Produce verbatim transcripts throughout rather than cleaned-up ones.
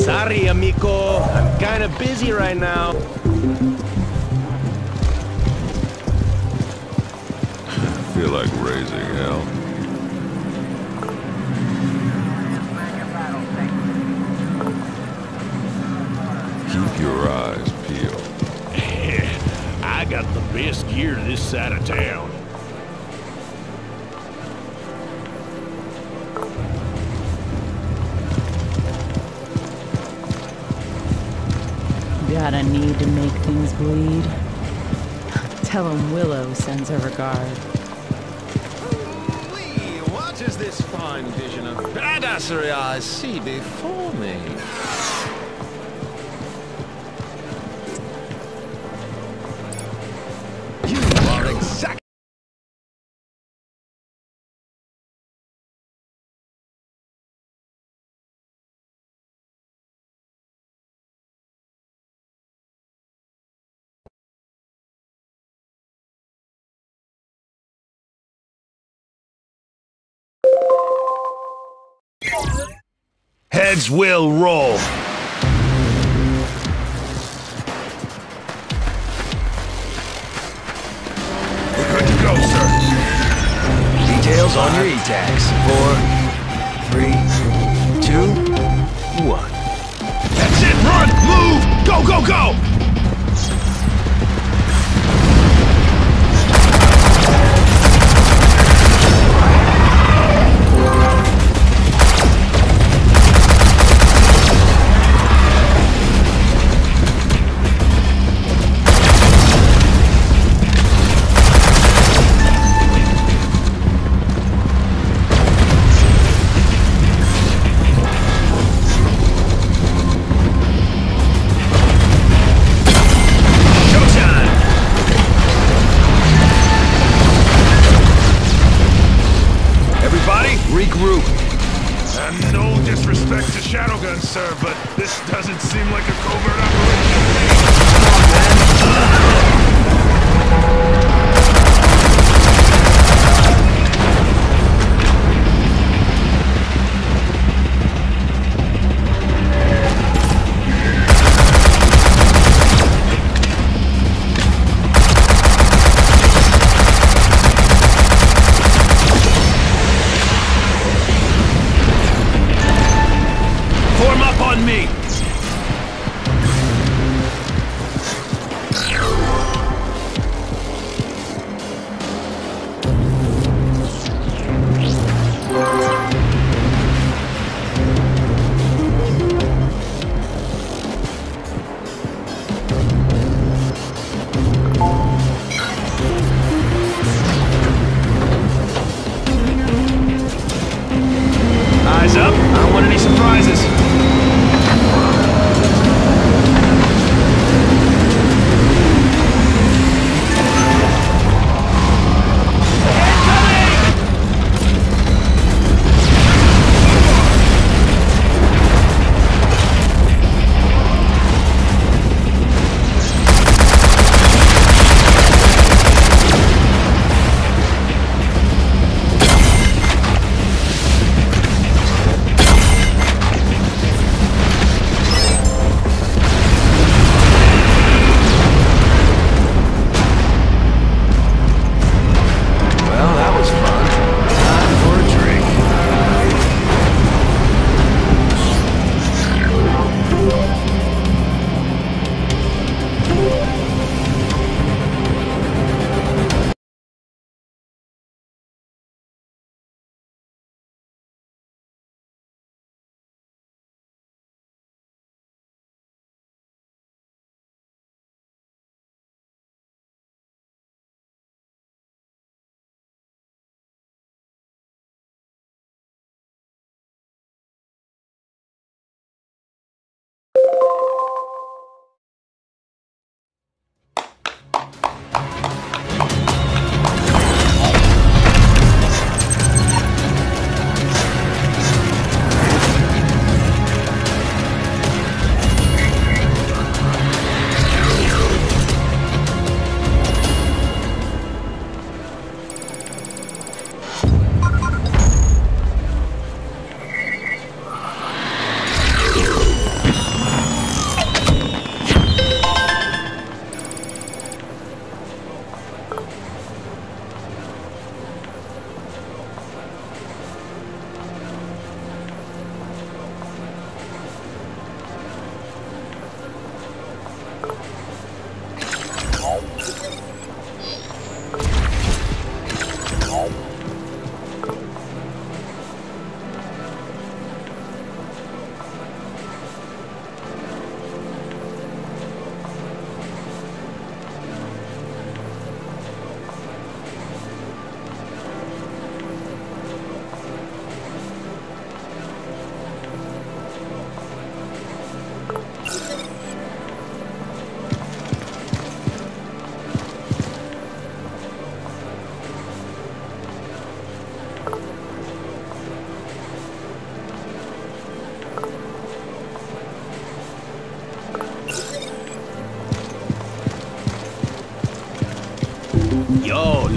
Sorry, amigo. I'm kinda busy right now. I feel like raising hell. Keep your eyes peeled. I got the best gear this side of town. Got a need to make things bleed? Tell him Willow sends her regard. Lee, what is this fine vision of badassery I see before me? You are exactly... Heads will roll. We're good to go, sir. Details on your E-tags. Four, three, two, one. That's it, run, move, go, go, go! Regroup. And no disrespect to Shadowgun, sir, but this doesn't seem like a covert operation. Form up on me!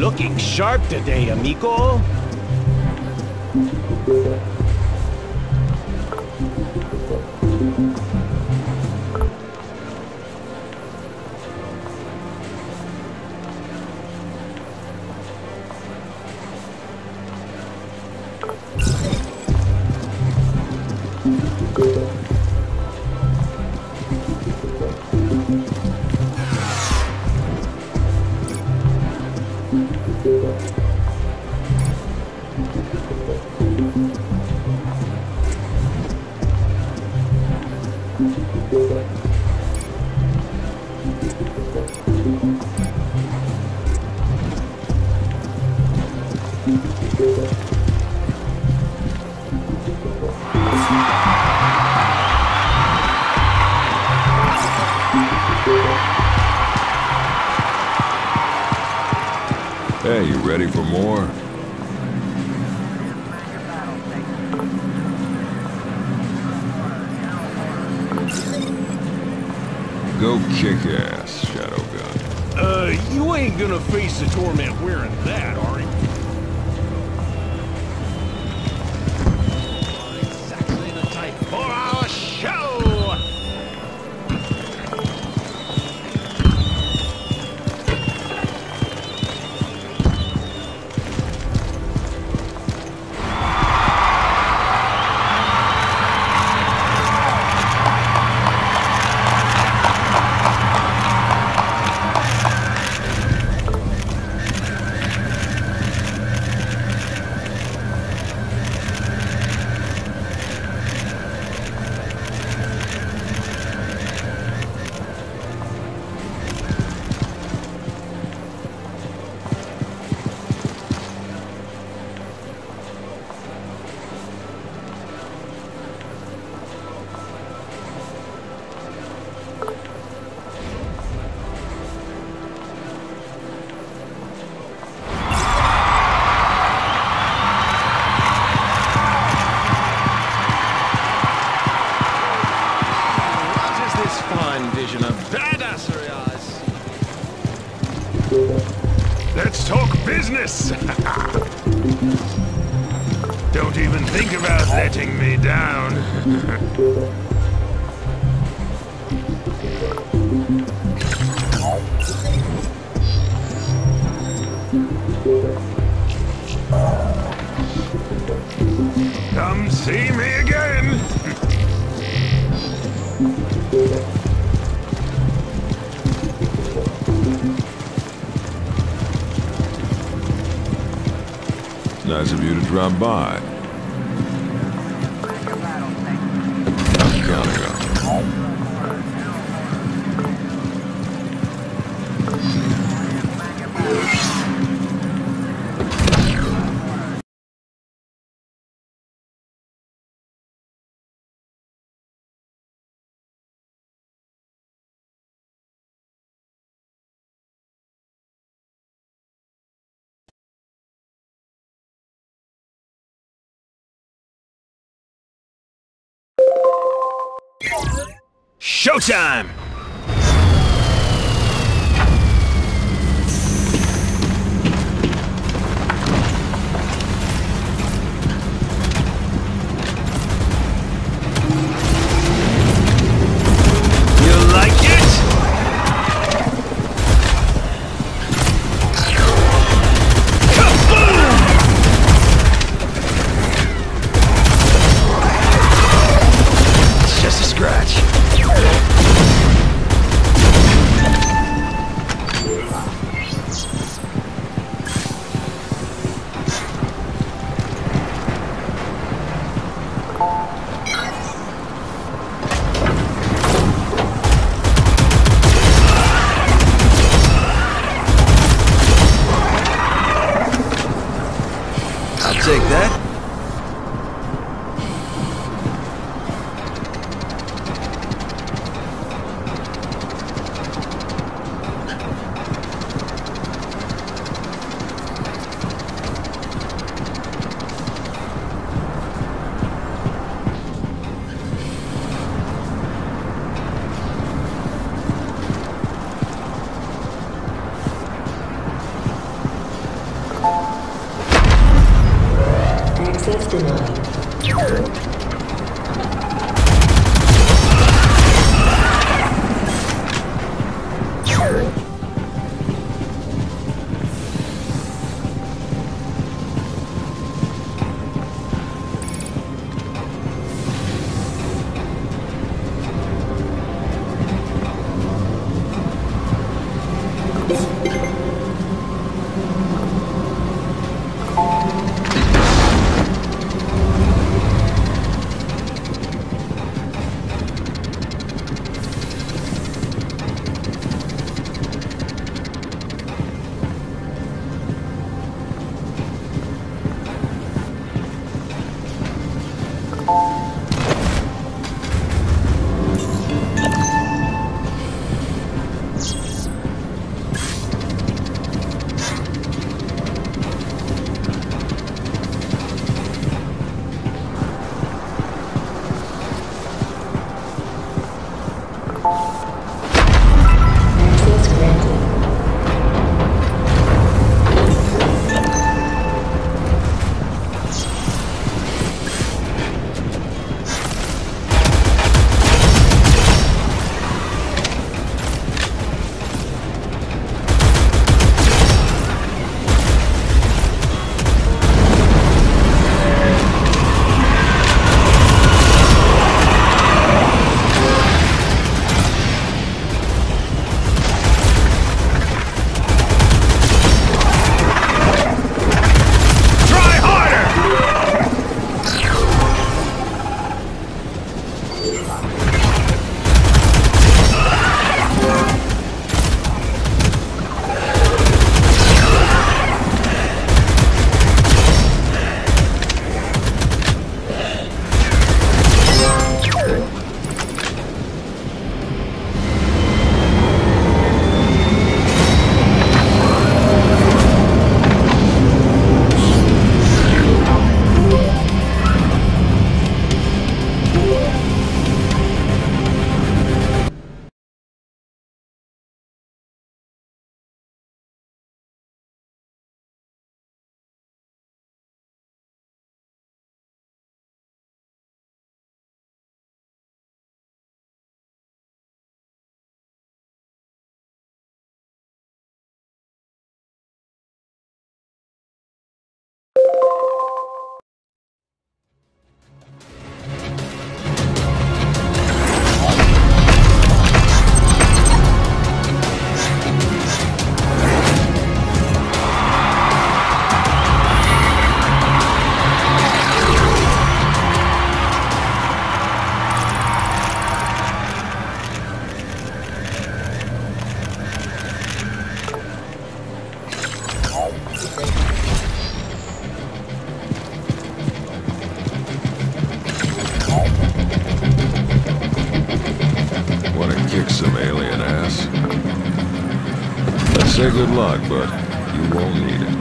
Looking sharp today, amigo. Hey, you ready for more? Go kick ass, Shadowgun. Uh, you ain't gonna face the torment wearing that, are you? Exactly the type for our show! Vision of badassery eyes. Let's talk business! Don't even think about letting me down. Come see me again! Nice of you to drop by. I'm counting on you. Showtime! You like it? Kaboom! It's just a scratch. I'll take that. Access denied. Say good luck, but you won't need it.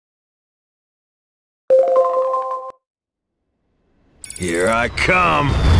Here I come!